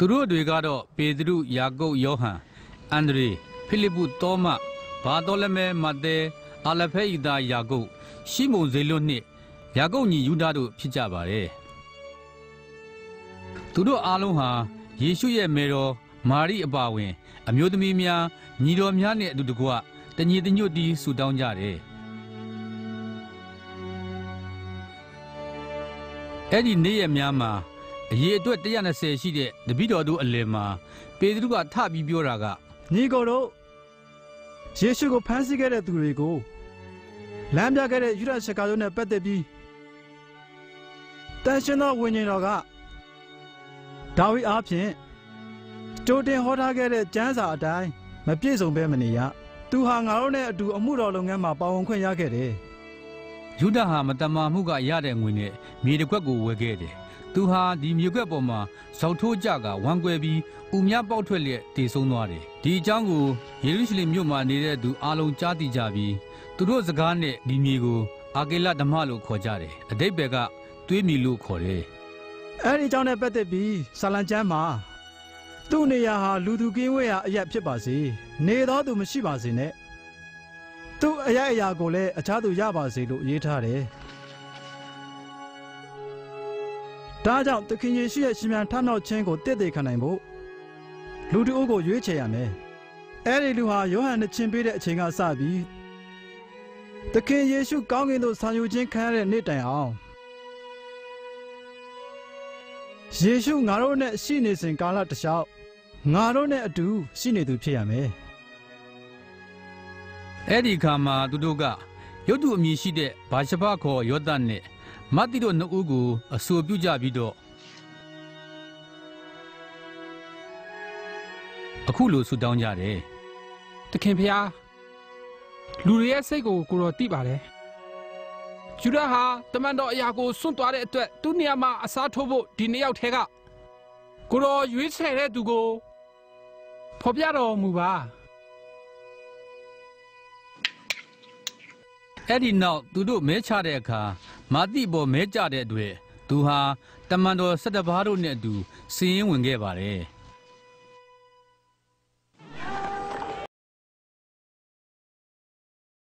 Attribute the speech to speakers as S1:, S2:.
S1: သူတို့တွေကတော့ပေတရုယာကုပ်ယောဟန်အန္ဒြေဖိလိပ္ပုသောမဘာသောလမဲမဿဲအာလဖဲဤသားယာကုပ်ရှိမုန်ဇေလွတ်နှင့်ယာကုပ်ညီယူဒတို့ဖြစ်ကြပါတယ်သူတို့အားလုံးဟာယေရှုရဲ့မေတော်မာရိအပါဝင်အမျိုးသမီးများညီတော်များနဲ့အတူတကွတညီတညွတ်တီးဆူတောင်းကြတယ်အဲ့ဒီနေ့ရက်များမှာအရေအတွက်120ရှိတဲ့တပည့်တော်တို့အလယ်မှာပေတရုကထပြီးပြောတာက
S2: ညီကိုတို့ယေရှုကိုဖမ်းဆီးခဲ့တဲ့သူတွေကိုလမ်းပြခဲ့တဲ့ယူဒရှကာတို့နဲ့ပတ်သက်ပြီးတန်ရှင်သောဝိညာဉ်တော်ကဒါဝိဒ်အားဖြင့်ကြိုတင်ဟောထားခဲ့တဲ့ကျမ်းစာအတိုင်းမပြည့်စုံဘဲမနေရသူဟာငါတို့နဲ့အတူအမှုတော်လုပ်ငန်းမှာပါဝင်ခွင့်ရခဲ့တယ်
S1: ယူဒဟာမတမာမှုကရတဲ့ငွေနဲ့မြေတစ်ခွက်ကိုဝယ်ခဲ့တယ်သူဟာဒီမြေခွက်ပေါ်မှာဇောက်ထိုးကြကဝမ်းကွဲပြီးဥများပေါက်ထွက်လျက်တည်ဆုံးသွားတယ်ဒီအကြောင်းကိုယေရုရှလင်မြို့မှာနေတဲ့သူအားလုံးကြားသိကြပြီးသူတို့စကားနဲ့ဒီမြေကိုအာကေလဓမ္မလို့ခေါ်ကြတယ်အဓိပ္ပာယ်ကသွေးမြေလို့ခေါ်တယ်
S2: အဲ့ဒီအကြောင်းနဲ့ပတ်သက်ပြီးဆာလံကျမ်းမှာသူ့နေရာဟာလူသူကင်းဝေးရာအရက်ဖြစ်ပါစေနေသောသူမရှိပါစေနဲ့သူ့အရာကိုလည်းအခြားသူရပါစေလို့ရေးထားတယ်ဒါကြောင့်သခင်ယေရှုရဲ့ရှင်ပြန်ထမြောက်ခြင်းကိုတည်တည်ခံနိုင်ဖို့လူတဦးကိုရွေးချယ်ရမယ်အဲ့ဒီလူဟာယောဟန်နဲ့ချင်းပေးတဲ့အချိန်ကစပြီးသခင်ယေရှုကောင်းကင်သို့ဆံယူခြင်းခံရတဲ့နေ့တိုင်အောင်ယေရှုငါတို့နဲ့ရှိနေစဉ်ကာလတစ်လျှောက်ငါတို့နဲ့အတူရှိနေသူဖြစ်ရမယ်
S1: အဲ့ဒီခါမှာသူတို့ကရုတ်တုအမည်ရှိတဲ့ဘာရှဘခေါ်ယောသတ်နဲ့မဿိတို့နှစ်ဦးကိုအဆိုပြုကြပြီးတော့အခုလိုဆုတောင်းကြတယ်
S3: သခင်ဖျားလူတွေရဲ့စိတ်ကိုကိုတော်သိပါတယ်ယူဒဟာတမန်တော်အရာကိုစွန့်သွားတဲ့အတွက်သူ့နေရာမှာအစားထိုးဖို့ဒီနှစ်ယောက်ထဲကကိုတော်ရွေးချယ်တဲ့သူကိုဖော်ပြတော်မူပါ
S1: အဲ့ဒီနောက်သူတို့မဲချတဲ့အခါမာသိပေါ်မဲကြတဲ့အတွက်သူဟာတမန်တော်12ပါးတို့နဲ့အတူစီရင်ဝင်ခဲ့ပါတယ်